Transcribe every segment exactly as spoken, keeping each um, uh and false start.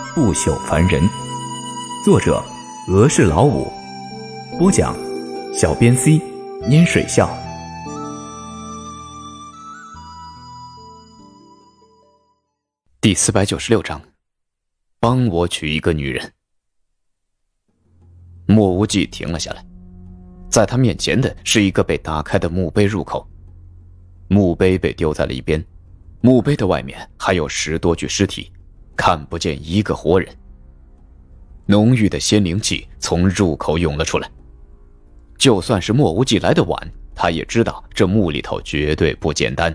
不朽凡人。作者俄氏老五，播讲小编 C 拈水笑。 第四百九十六章，帮我娶一个女人。莫无忌停了下来，在他面前的是一个被打开的墓碑入口，墓碑被丢在了一边，墓碑的外面还有十多具尸体，看不见一个活人。浓郁的仙灵气从入口涌了出来，就算是莫无忌来得晚，他也知道这墓里头绝对不简单。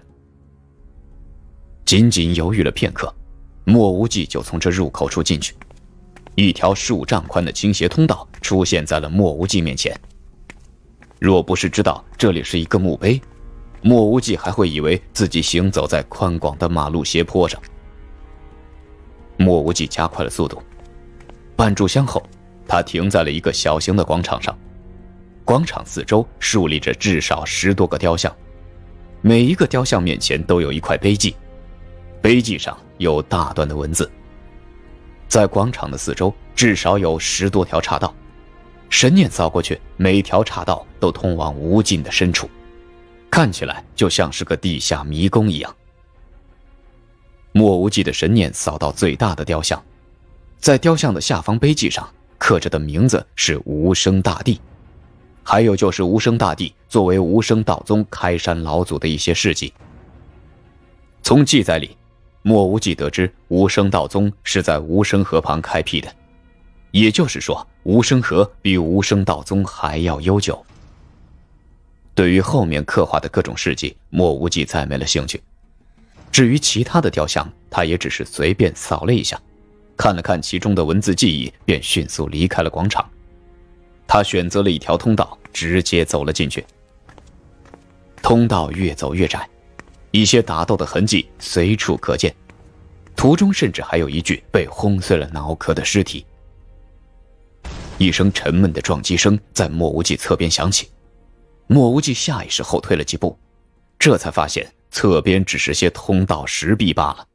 仅仅犹豫了片刻，莫无忌就从这入口处进去，一条数丈宽的倾斜通道出现在了莫无忌面前。若不是知道这里是一个墓碑，莫无忌还会以为自己行走在宽广的马路斜坡上。莫无忌加快了速度，半炷香后，他停在了一个小型的广场上。广场四周竖立着至少十多个雕像，每一个雕像面前都有一块碑记，碑记上有大段的文字。在广场的四周至少有十多条岔道，神念扫过去，每条岔道都通往无尽的深处，看起来就像是个地下迷宫一样。莫无忌的神念扫到最大的雕像，在雕像的下方碑记上刻着的名字是无生大帝，还有就是无生大帝作为无生道宗开山老祖的一些事迹。从记载里，莫无忌得知无生道宗是在无生河旁开辟的，也就是说无生河比无生道宗还要悠久。对于后面刻画的各种事迹，莫无忌再没了兴趣。至于其他的雕像，他也只是随便扫了一下，看了看其中的文字记忆，便迅速离开了广场。他选择了一条通道，直接走了进去。通道越走越窄，一些打斗的痕迹随处可见，途中甚至还有一具被轰碎了脑壳的尸体。一声沉闷的撞击声在莫无忌侧边响起，莫无忌下意识后退了几步，这才发现侧边只是些通道石壁罢了。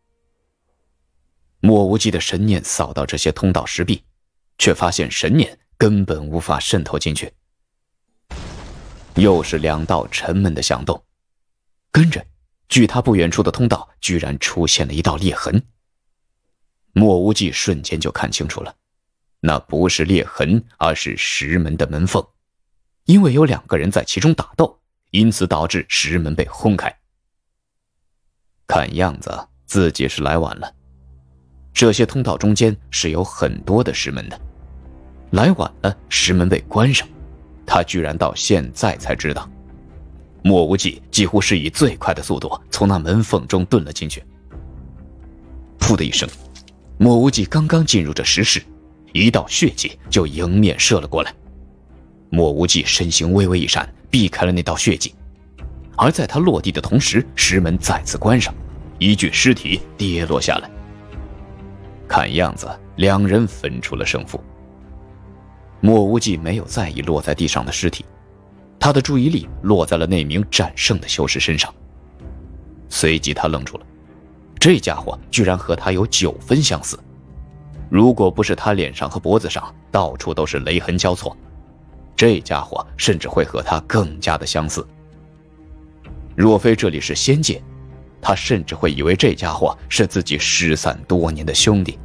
莫无忌的神念扫到这些通道石壁，却发现神念根本无法渗透进去。又是两道沉闷的响动，跟着距他不远处的通道居然出现了一道裂痕。莫无忌瞬间就看清楚了，那不是裂痕，而是石门的门缝，因为有两个人在其中打斗，因此导致石门被轰开。看样子自己是来晚了，这些通道中间是有很多的石门的，来晚了石门被关上，他居然到现在才知道。莫无忌几乎是以最快的速度从那门缝中遁了进去。噗的一声，莫无忌刚刚进入这石室，一道血迹就迎面射了过来。莫无忌身形微微一闪，避开了那道血迹，而在他落地的同时，石门再次关上，一具尸体跌落下来。看样子两人分出了胜负。莫无忌没有在意落在地上的尸体，他的注意力落在了那名战胜的修士身上。随即他愣住了，这家伙居然和他有九分相似，如果不是他脸上和脖子上到处都是雷痕交错，这家伙甚至会和他更加的相似。若非这里是仙界，他甚至会以为这家伙是自己失散多年的兄弟。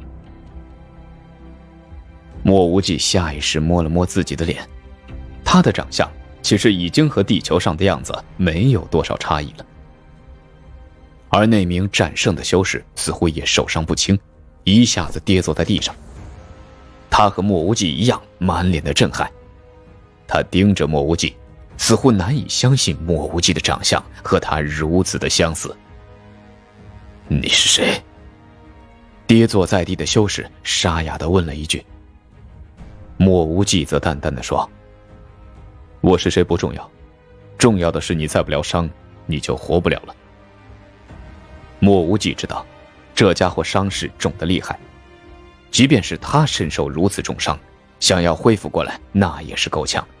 莫无忌下意识摸了摸自己的脸，他的长相其实已经和地球上的样子没有多少差异了。而那名战胜的修士似乎也受伤不轻，一下子跌坐在地上。他和莫无忌一样，满脸的震撼。他盯着莫无忌，似乎难以相信莫无忌的长相和他如此的相似。你是谁？跌坐在地的修士沙哑地问了一句。莫无忌则淡淡地说：我是谁不重要，重要的是你再不疗伤，你就活不了了。莫无忌知道，这家伙伤势重得厉害，即便是他身受如此重伤，想要恢复过来，那也是够呛。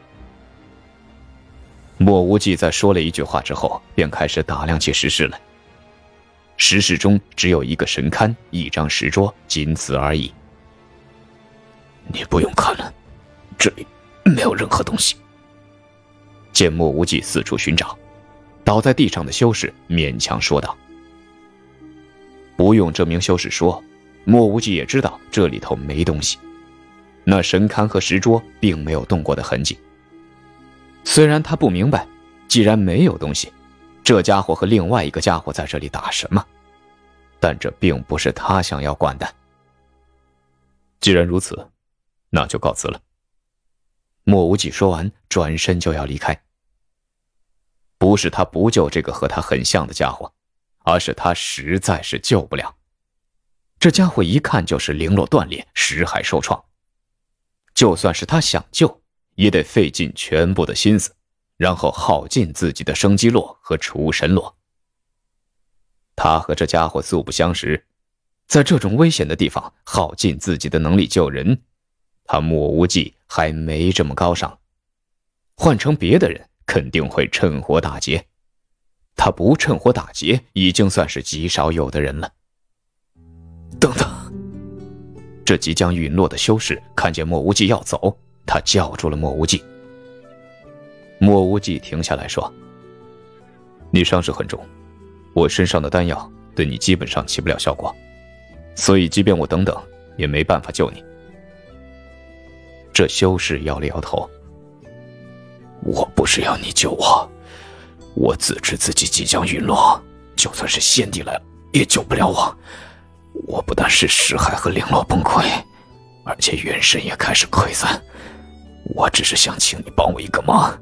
莫无忌在说了一句话之后，便开始打量起石室来。 石室中只有一个神龛，一张石桌，仅此而已。 你不用看了，这里没有任何东西。 见莫无忌四处寻找，倒在地上的修士勉强说道。不用这名修士说，莫无忌也知道这里头没东西。那神龛和石桌并没有动过的痕迹。虽然他不明白，既然没有东西，这家伙和另外一个家伙在这里打什么，但这并不是他想要管的。既然如此，那就告辞了。莫无忌说完，转身就要离开。不是他不救这个和他很像的家伙，而是他实在是救不了。这家伙一看就是绫罗断裂，识海受创。就算是他想救，也得费尽全部的心思，然后耗尽自己的生机络和除神络。他和这家伙素不相识，在这种危险的地方耗尽自己的能力救人，他莫无忌还没这么高尚。换成别的人肯定会趁火打劫，他不趁火打劫已经算是极少有的人了。 等等！ 这即将陨落的修士看见莫无忌要走，他叫住了莫无忌。莫无忌停下来说：你伤势很重，我身上的丹药对你基本上起不了效果，所以即便我等等也没办法救你。这修士摇了摇头： 我不是要你救我，我自知自己即将陨落，就算是先帝来了也救不了我。我不但是识海和绫罗崩溃，而且元神也开始溃散。我只是想请你帮我一个忙。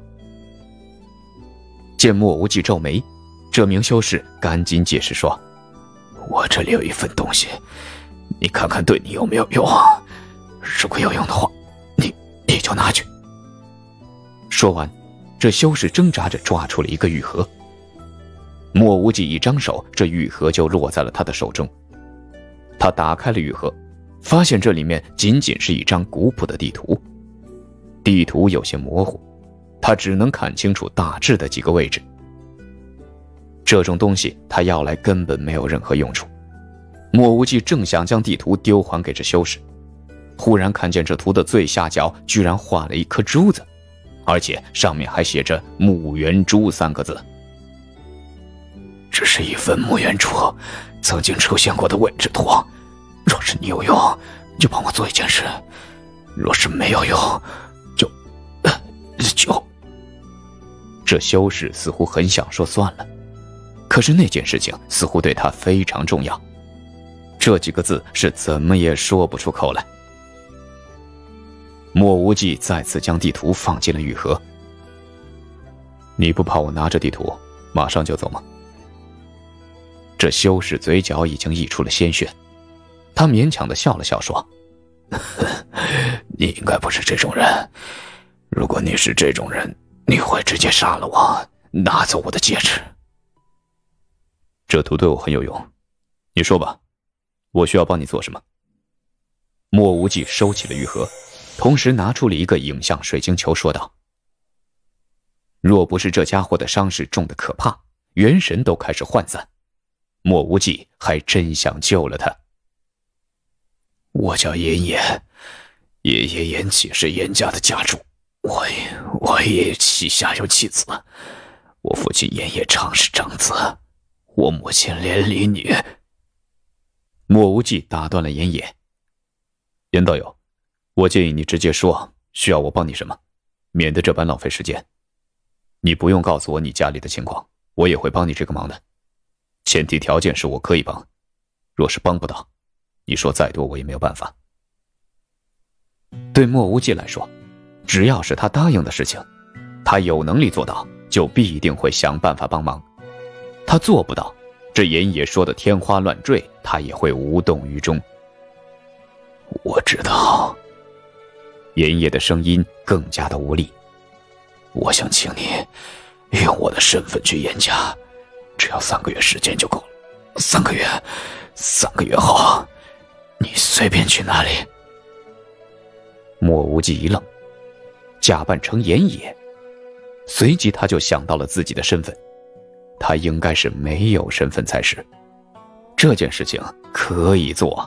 见莫无忌皱眉，这名修士赶紧解释说： 我这里有一份东西，你看看对你有没有用，如果有用的话，你你就拿去。 说完，这修士挣扎着抓出了一个玉盒。莫无忌一张手，这玉盒就落在了他的手中。他打开了玉盒，发现这里面仅仅是一张古朴的地图。地图有些模糊，他只能看清楚大致的几个位置。这种东西他要来根本没有任何用处。莫无忌正想将地图丢还给这修士，忽然看见这图的最下角居然画了一颗珠子，而且上面还写着木元珠三个字。 这是一份木元珠曾经出现过的位置图，若是你有用，就帮我做一件事；若是没有用，就呃就…… 这修士似乎很想说算了，可是那件事情似乎对他非常重要，这几个字是怎么也说不出口来。莫无忌再次将地图放进了玉盒。你不怕我拿着地图马上就走吗？这修士嘴角已经溢出了鲜血，他勉强地笑了笑说： 你应该不是这种人，如果你是这种人，你会直接杀了我，拿走我的戒指。 这图对我很有用，你说吧，我需要帮你做什么？莫无忌收起了玉盒，同时拿出了一个影像水晶球，说道：若不是这家伙的伤势重得可怕，元神都开始涣散，莫无忌还真想救了他。 我叫严野，爷爷严启是严家的家主，我我爷爷膝下有妻子，我父亲严野常是长子，我母亲连理女。 莫无忌打断了严野：严道友，我建议你直接说需要我帮你什么，免得这般浪费时间。你不用告诉我你家里的情况，我也会帮你这个忙的，前提条件是我可以帮，若是帮不到，你说再多我也没有办法。对莫无忌来说，只要是他答应的事情，他有能力做到，就必定会想办法帮忙。他做不到，这严野说的天花乱坠，他也会无动于衷。 我知道。 严野的声音更加的无力。 我想请你用我的身份去严家，只要三个月时间就够了。三个月，三个月后，你随便去哪里。 莫无忌一愣，假扮成严野，随即他就想到了自己的身份，他应该是没有身份才是。 这件事情可以做。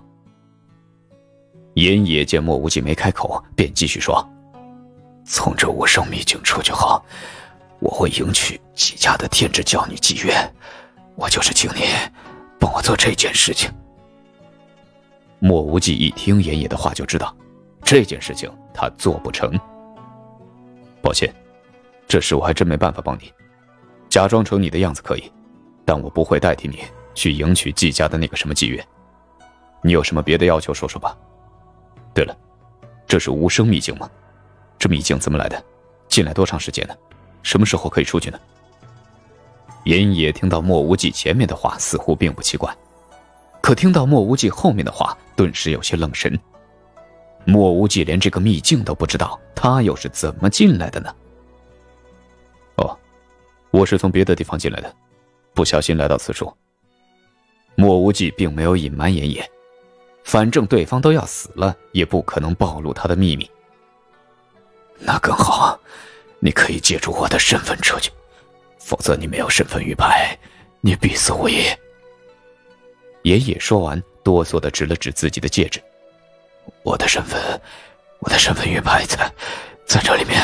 严野见莫无忌没开口，便继续说： 从这无声秘境出去后，我会迎娶季家的天之娇女姬月，我就是请你帮我做这件事情。 莫无忌一听严野的话就知道，这件事情他做不成。抱歉，这事我还真没办法帮你。假装成你的样子可以，但我不会代替你去迎娶季家的那个什么季月。你有什么别的要求说说吧。对了，这是无声秘境吗？这秘境怎么来的？进来多长时间呢？什么时候可以出去呢？严野听到莫无忌前面的话似乎并不奇怪，可听到莫无忌后面的话顿时有些愣神。莫无忌连这个秘境都不知道，他又是怎么进来的呢？哦，我是从别的地方进来的，不小心来到此处。莫无忌并没有隐瞒严野，反正对方都要死了，也不可能暴露他的秘密。 那更好，你可以借助我的身份出去，否则你没有身份玉牌，你必死无疑。 严野说完，哆嗦地指了指自己的戒指。 我的身份，我的身份玉牌在在这里面。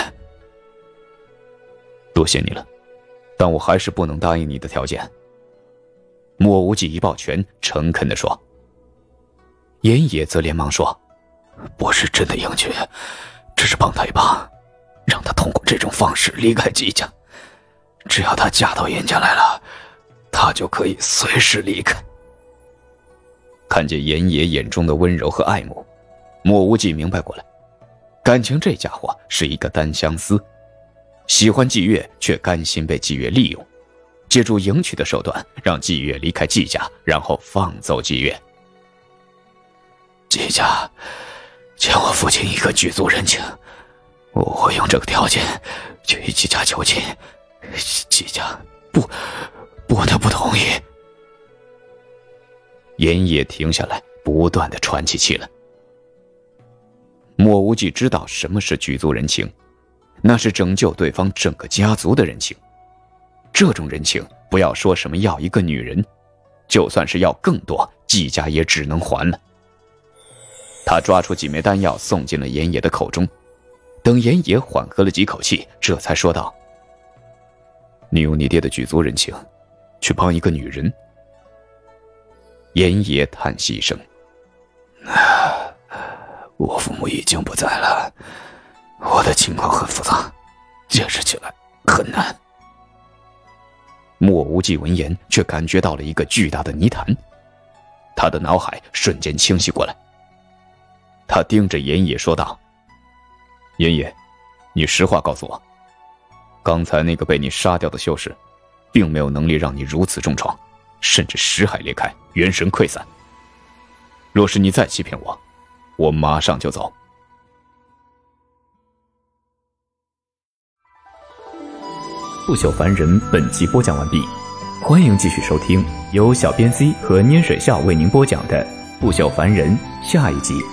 多谢你了，但我还是不能答应你的条件。莫无忌一抱拳，诚恳地说。严野则连忙说： 不是真的迎娶，只是帮他一把，让他通过这种方式离开季家。只要他嫁到严家来了，他就可以随时离开。 看见严野眼中的温柔和爱慕，莫无忌明白过来，感情这家伙是一个单相思，喜欢季月却甘心被季月利用，借助迎娶的手段让季月离开季家，然后放走季月。 季家欠我父亲一个举足人情，我会用这个条件去与季家求亲。季家不不他不同意。 严野停下来，不断地喘起气来。莫无忌知道什么是举足人情，那是拯救对方整个家族的人情。这种人情，不要说什么要一个女人，就算是要更多，季家也只能还了。他抓出几枚丹药送进了严野的口中，等严野缓和了几口气，这才说道：你用你爹的举足人情去帮一个女人。严野叹息一声： 我父母已经不在了，我的情况很复杂，解释起来很难。 莫无忌闻言却感觉到了一个巨大的泥潭，他的脑海瞬间清晰过来。他盯着严野说道：严野，你实话告诉我，刚才那个被你杀掉的修士并没有能力让你如此重创，甚至识海裂开，元神溃散。若是你再欺骗我，我马上就走。 不朽凡人本集播讲完毕，欢迎继续收听由小编 C 和拈水笑为您播讲的不朽凡人下一集。